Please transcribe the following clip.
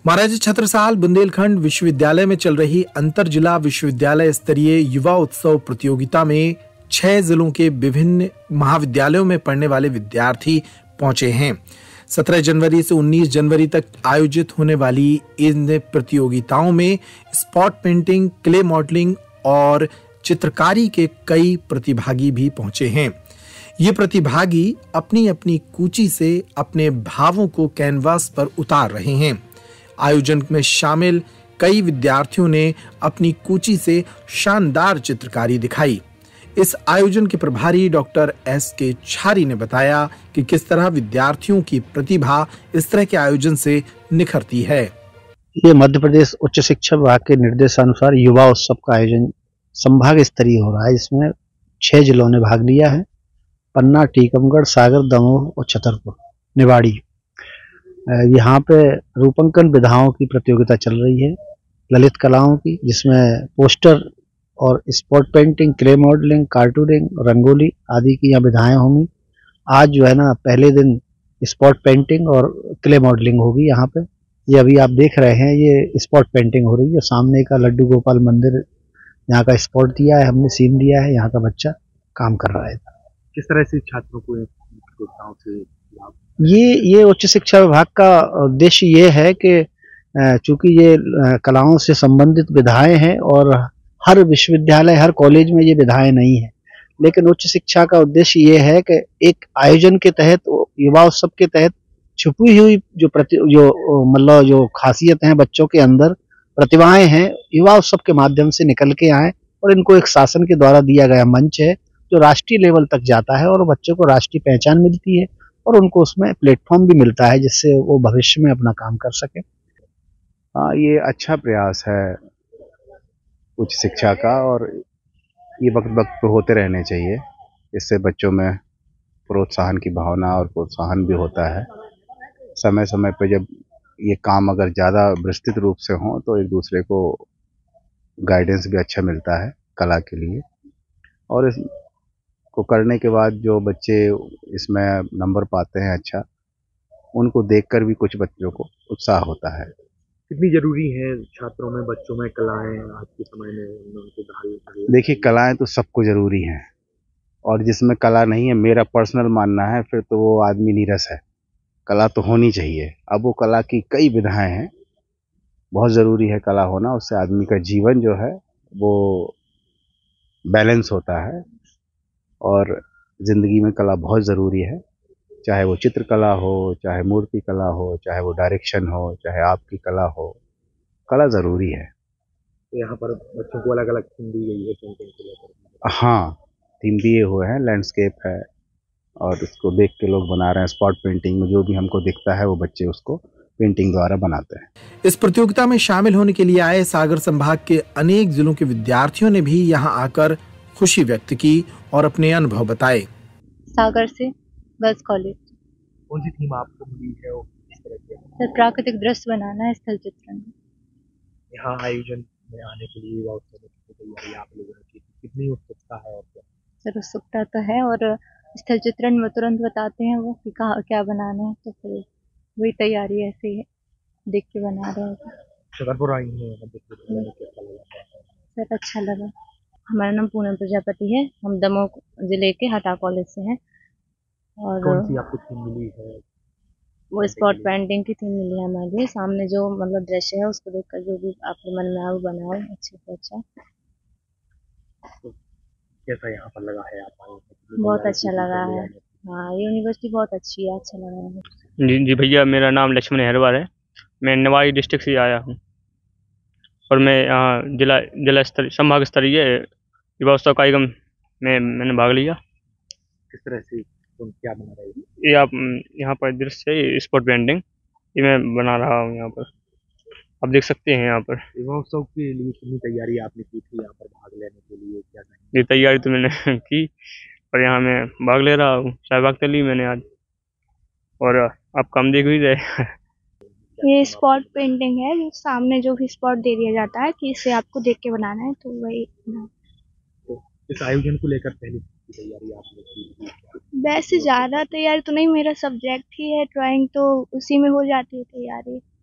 महाराजा छत्रसाल बुंदेलखंड विश्वविद्यालय में चल रही अंतर जिला विश्वविद्यालय स्तरीय युवा उत्सव प्रतियोगिता में 6 जिलों के विभिन्न महाविद्यालयों में पढ़ने वाले विद्यार्थी पहुंचे हैं। 17 जनवरी से 19 जनवरी तक आयोजित होने वाली इन प्रतियोगिताओं में स्पॉट पेंटिंग, क्ले मॉडलिंग और चित्रकारी के कई प्रतिभागी भी पहुंचे हैं। ये प्रतिभागी अपनी अपनी कूची से अपने भावों को कैनवास पर उतार रहे हैं। आयोजन में शामिल कई विद्यार्थियों ने अपनी कूची से शानदार चित्रकारी दिखाई। इस आयोजन के प्रभारी डॉक्टर S.K. छारी ने बताया कि किस तरह विद्यार्थियों की प्रतिभा इस तरह के आयोजन से निखरती है। ये मध्य प्रदेश उच्च शिक्षा विभाग के निर्देशानुसार युवा उत्सव का आयोजन संभाग स्तरीय हो रहा है, जिसमें 6 जिलों ने भाग लिया है। पन्ना, टीकमगढ़, सागर, दमोह और छतरपुर, निवाड़ी। यहाँ पे रूपंकन विधाओं की प्रतियोगिता चल रही है, ललित कलाओं की, जिसमें पोस्टर और spot painting, clay modelling, cartooning, rangoli आदि की यहाँ विधाएं होंगी। आज जो है ना, पहले दिन स्पॉट पेंटिंग और क्ले मॉडलिंग होगी। यहाँ पे ये अभी आप देख रहे हैं, ये स्पॉट पेंटिंग हो रही है। सामने का लड्डू गोपाल मंदिर, यहाँ का स्पॉट दिया है हमने, सीन दिया है, यहाँ का बच्चा काम कर रहा है। किस तरह से छात्रों को प्रतियोगिताओं से लाभ? ये उच्च शिक्षा विभाग का उद्देश्य ये है कि चूंकि ये कलाओं से संबंधित विधाएं हैं और हर विश्वविद्यालय, हर कॉलेज में ये विधाएं नहीं है, लेकिन उच्च शिक्षा का उद्देश्य ये है कि एक आयोजन के तहत, युवा उत्सव के तहत छुपी हुई जो खासियत हैं, बच्चों के अंदर प्रतिभाएं हैं, युवा उत्सव के माध्यम से निकल के आए और इनको एक शासन के द्वारा दिया गया मंच है जो राष्ट्रीय लेवल तक जाता है और बच्चों को राष्ट्रीय पहचान मिलती है और उनको उसमें प्लेटफॉर्म भी मिलता है जिससे वो भविष्य में अपना काम कर सके। हाँ, ये अच्छा प्रयास है उच्च शिक्षा का और ये वक्त वक्त पे होते रहने चाहिए। इससे बच्चों में प्रोत्साहन की भावना और प्रोत्साहन भी होता है। समय समय पे जब ये काम अगर ज़्यादा विस्तृत रूप से हो तो एक दूसरे को गाइडेंस भी अच्छा मिलता है कला के लिए, और इसको करने के बाद जो बच्चे इसमें नंबर पाते हैं अच्छा, उनको देखकर भी कुछ बच्चों को उत्साह होता है। कितनी जरूरी है छात्रों में, बच्चों में कलाएं आज के समय में उनको ढाल? देखिए, कलाएं तो सबको जरूरी हैं और जिसमें कला नहीं है, मेरा पर्सनल मानना है, फिर तो वो आदमी नीरस है। कला तो होनी चाहिए। अब वो कला की कई विधाएं हैं, बहुत ज़रूरी है कला होना। उससे आदमी का जीवन जो है वो बैलेंस होता है और ज़िंदगी में कला बहुत ज़रूरी है। चाहे वो चित्रकला हो, चाहे मूर्ति कला हो, चाहे वो डायरेक्शन हो, चाहे आपकी कला हो, कला ज़रूरी है। तो यहाँ पर बच्चों को अलग अलग थीम दी गई है पेंटिंग को लेकर? हाँ, थीम दिए हुए हैं, लैंडस्केप है और उसको देख के लोग बना रहे हैं। स्पॉट पेंटिंग में जो भी हमको दिखता है वो बच्चे उसको पेंटिंग द्वारा बनाते हैं। इस प्रतियोगिता में शामिल होने के लिए आए सागर संभाग के अनेक जिलों के विद्यार्थियों ने भी यहाँ आकर खुशी व्यक्त की और अपने अनुभव बताए। सागर से गर्ल्स कॉलेज। कौन सी थीम आपको मिली है और किस तरह की? सर, प्राकृतिक दृश्य बनाना है, स्थल चित्रण। यहाँ आयोजन में आने के लिए युवा उत्सव की तैयारी आप लोगों की कितनी उत्सुकता है? और क्या सर, उत्सुकता तो है और स्थल चित्रण में तुरंत बताते हैं वो कि कहाँ क्या बनाना है, तो फिर वही तैयारी ऐसे ही है, देख के बना रहे हैं। छतरपुर आई हैं कैसा लगा? सर, अच्छा लगा। हमारा नाम पूनम प्रजापति है, हम दमोह जिले के हटा कॉलेज से हैं। और कौन सी आपको थीम मिली है? वो स्पॉट पेंटिंग की थीम मिली है हमारे लिए। सामने जो दृश्य है उसको देखकर जो भी आपके मन में आए वो बनाओ, अच्छे से अच्छा। तो कैसा यहाँ पर लगा है? आप आए? बहुत अच्छा लगा है। हाँ, यूनिवर्सिटी बहुत अच्छी है, अच्छा लगा है। जी भैया, मेरा नाम लक्ष्मण हेरवार है। मैं निवाड़ी डिस्ट्रिक्ट से आया हूँ और मैं यहाँ जिला स्तरीय, संभाग स्तरीय युवा उत्सव कार्यक्रम में मैंने भाग लिया। किस तरह से तुम क्या बना रहे हो? ये आप यहाँ पर दृश्य स्पॉट पेंटिंग ये मैं बना रहा हूँ। यहाँ पर आप देख सकते हैं। यहाँ पर युवा उत्सव के लिए कितनी तैयारी आपने की थी यहाँ पर भाग लेने के लिए? क्या ये तैयारी तो मैंने की और यहाँ मैं भाग ले रहा हूँ। शाहबाग तो ली मैंने आज और आप काम देख भी रहे। ये स्पॉट पेंटिंग है, जो सामने जो भी स्पॉट दे दिया जाता है कि इसे आपको देख के बनाना है, तो वही। तो इस आयोजन को लेकर पहले की तैयारी आपने की? वैसे ज़्यादा तैयारी तो नहीं, मेरा सब्जेक्ट ही है ड्राइंग, तो उसी में हो जाती है तैयारी।